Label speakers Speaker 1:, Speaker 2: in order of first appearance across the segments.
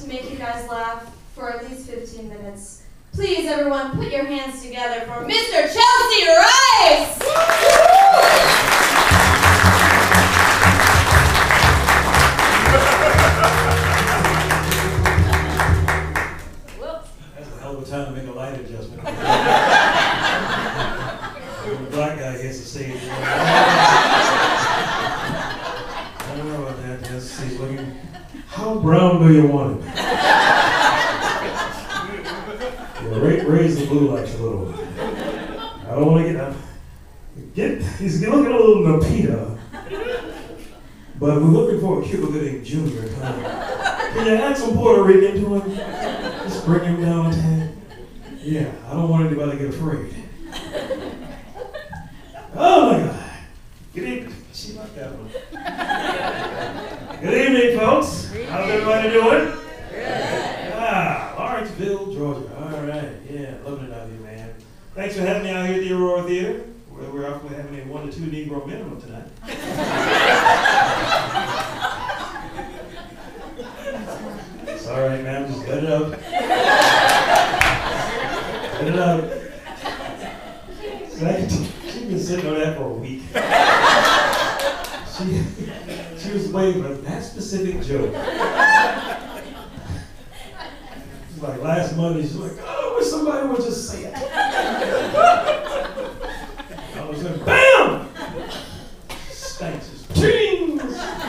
Speaker 1: to make you guys laugh for at least 15 minutes. Please, everyone, put your hands together for Mr. Chelsea Rice!
Speaker 2: That's a hell of a time to make a light adjustment. When the black guy gets to stage. I don't know about that. Let's see. How brown do you want it? Yeah, raise the blue lights a little. I don't want to he's looking a little Napita. But we're looking for a Cuba Gooding Jr. Can you add some Puerto Rican to him? Just bring him down a tad. Yeah, I don't want anybody to get afraid. Oh my God. Good evening. She like that one. Good evening, folks. How's everybody doing? Lawrenceville, Georgia. All right. Yeah, loving it out here, man. Thanks for having me out here at the Aurora Theater, where we're actually having a 1 to 2 Negro minimum tonight. It's all right, man. Just let it out. Let it out. She's been sitting on that for a week. She was waiting for that specific joke. Like last Monday, she's like, oh, I wish somebody would just say it. All of a sudden, BAM! Stinks. Just ching!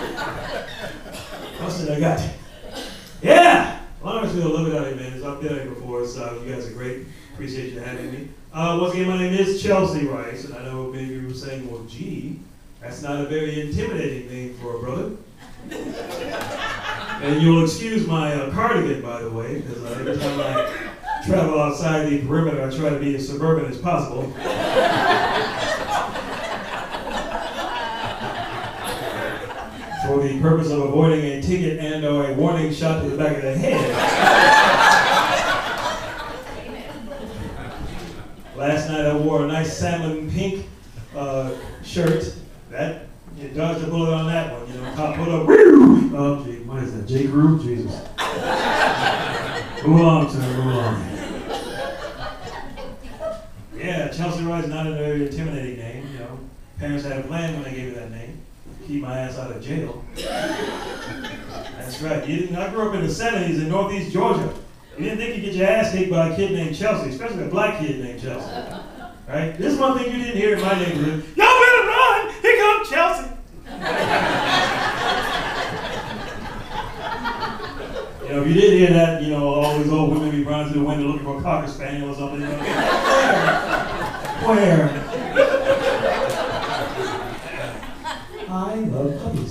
Speaker 2: I said, I got you. Yeah! Lawrenceville, love it out here, man. I've been here before, so you guys are great. Appreciate you having me. Once again, my name is Chelsea Rice, and I know many of you were saying, well, gee, that's not a very intimidating name for a brother. And you'll excuse my cardigan, by the way, because every time I travel outside the perimeter, I try to be as suburban as possible. For the purpose of avoiding a ticket and or a warning shot to the back of the head. Last night I wore a nice salmon pink shirt. That you dodged a bullet on that one, you know. Top put up. Oh, gee, what is that? J. Crew? Jesus. Move along, sir. Move along. Yeah, Chelsea Rice is not a very intimidating name. You know, parents had a plan when they gave me that name. Keep my ass out of jail. That's right. I grew up in the 70s in Northeast Georgia. You didn't think you'd get your ass kicked by a kid named Chelsea, especially a black kid named Chelsea. Right? This is one thing you didn't hear in my neighborhood. Y'all better run! Here comes Chelsea! You know, if you did hear that, you know, all these old women be running through the window looking for a Cocker Spaniel or something. You know, where? I love puppies.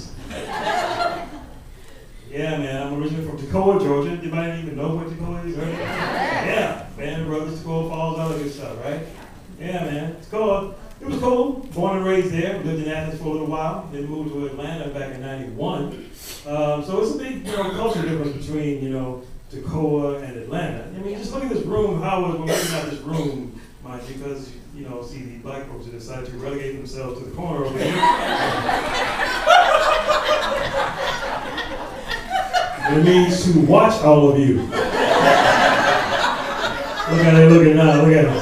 Speaker 2: Yeah, man, I'm originally from Toccoa, Georgia. Anybody even know what Toccoa is? Right? Yeah, Band of Brothers, Toccoa Falls, all that good stuff, right? Yeah, man, Toccoa. It was cool. Born and raised there. Lived in Athens for a little while. Then moved to Atlanta back in '91. So it's a big, culture difference between, Toccoa and Atlanta. I mean, just look at this room. Howard, we're looking at this room, mind you, because see the black folks who decided to relegate themselves to the corner over here. It means to watch all of you. Look at it looking now. Look at it.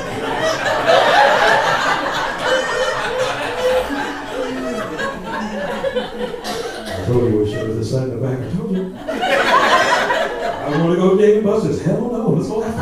Speaker 2: I told you we should have decided in the back. I told you. I want to go to Dave & Buster's. Hell no. Let's go have